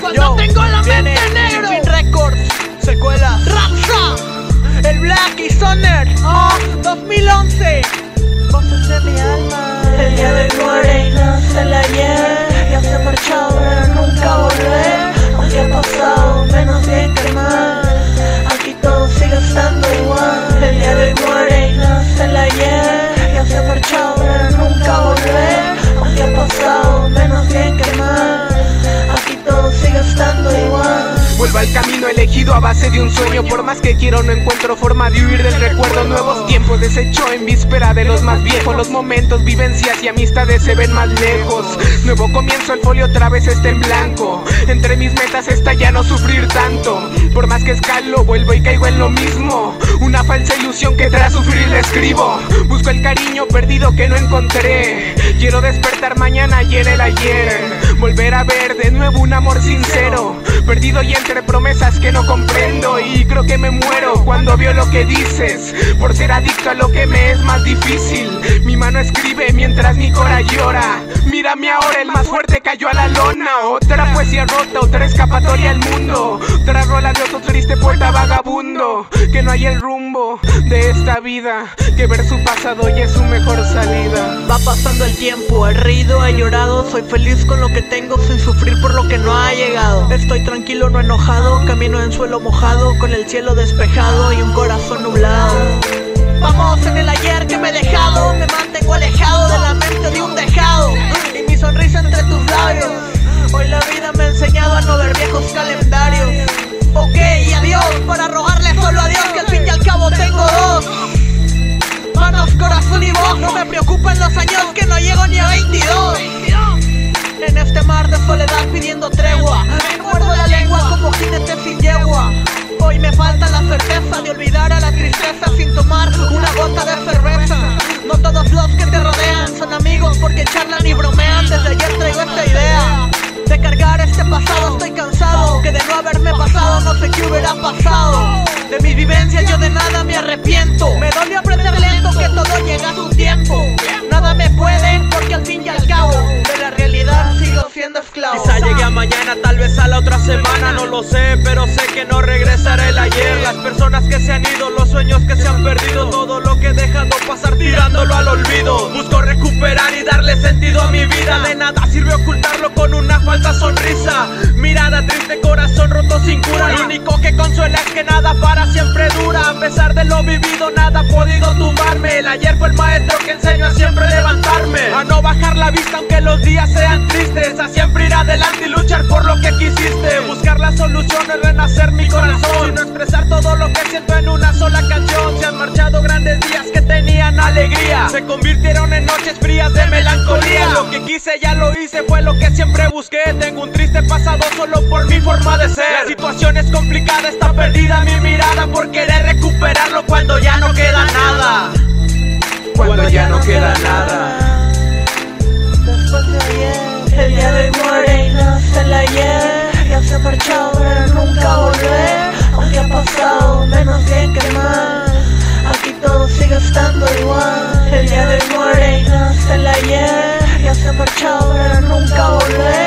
Cuando tengo la mente negro. Fin Records, secuelas. Rapsa, el Black y Sonner, 2011. Voces de mi alma. El día del muere y nace el ayer. Ya se marchó para nunca volver. Aunque ha pasado menos bien que mal, aquí todo sigue estando igual. El día del muere y nace el ayer. Ya se marchó para nunca volver. Aunque ha pasado menos bien que mal, aquí todo sigue estando igual. Vuelvo al camino elegido a base de un sueño. Por más que quiero no encuentro forma de huir del recuerdo. Nuevos tiempos desecho en víspera de los más viejos. Los momentos, vivencias y amistades se ven más lejos. Nuevo comienzo, el folio otra vez está en blanco. Entre mis metas está ya no sufrir tanto. Por más que escalo, vuelvo y caigo en lo mismo. Una falsa ilusión que tras sufrir la escribo. Busco el cariño perdido que no encontré. Quiero despertar mañana y en el ayer volver a ver de nuevo un amor sincero. Perdido y entre promesas que no comprendo. Y creo que me muero cuando veo lo que dices. Por ser adicto a lo que me es más difícil. Mi mano escribe mientras mi cora llora. Mírame ahora, el más fuerte cayó a la lona. Otra poesía rota, otra escapatoria al mundo. Otra rola de otro triste poeta vagabundo. Que no hay el rumbo de esta vida. Que ver su pasado y es su mejor salida. Va pasando el tiempo, he reído, he llorado. Soy feliz con lo que tengo sin sufrir por lo que no ha llegado. Estoy tranquilo, no enojado, camino en suelo mojado, con el cielo despejado y un corazón nublado. Vamos en el ayer que me he dejado. Me mantengo alejado de la mente de un dejado. Y mi sonrisa entre tus labios. Hoy la vida me ha enseñado a no ver viejos calendarios. Ok, y adiós, para rogarle solo a Dios, que al fin y al cabo tengo dos manos, corazón y voz. No me preocupan los años, que no llego ni a 22. En este mar de soledad pidiendo tregua, me muerdo la lengua como jinete sin yegua. Hoy me falta la certeza de olvidar a la tristeza sin tomar una gota de cerveza. No todos los que te rodean son amigos porque charlan y bromean. Desde ayer traigo esta idea de cargar este pasado. Estoy cansado que de no haberme pasado no sé qué hubiera pasado. De mis vivencias yo de nada me arrepiento. Me dolió aprender lento que todo llega a su tiempo. Nada me puede porque al fin y al cabo de la realidad sigo siendo esclavo. Quizá llegue a mañana, tal vez a la otra semana, no lo sé, pero sé que no regresará el ayer. Las personas que se han ido, los sueños que se han perdido, todo lo que he dejado pasar tirándolo al olvido. Busco recuperar y darle sentido a mi vida. De nada sirve ocultarlo con una falsa sonrisa. Mirada triste, corazón roto sin cura. Lo único que consuela es que nada para siempre dura. A pesar de lo vivido, nada ha podido tumbarme. El ayer fue el maestro que enseñó a siempre levantarme, a no bajar la vista aunque los días sean tristes, a siempre ir adelante y luchar por lo que quisiste. Buscar la solución es renacer mi corazón, sino expresar todo lo que siento en una sola canción. Se han marchado grandes días que tenían alegría, se convirtieron en noches frías de melancolía. Lo que quise ya lo hice, fue lo que siempre busqué. Tengo un triste pasado solo por mi forma de ser. La situación es complicada, está perdida mi mirada por querer recuperarlo cuando ya no queda nada. Cuando ya no queda nada. Después de ayer, el día del muere y nace el ayer. Ya se ha marchado para nunca volver. Aunque ha pasado menos bien que mal, aquí todo sigue estando igual. El día del muere y nace el ayer. Ya se ha marchado para nunca volver.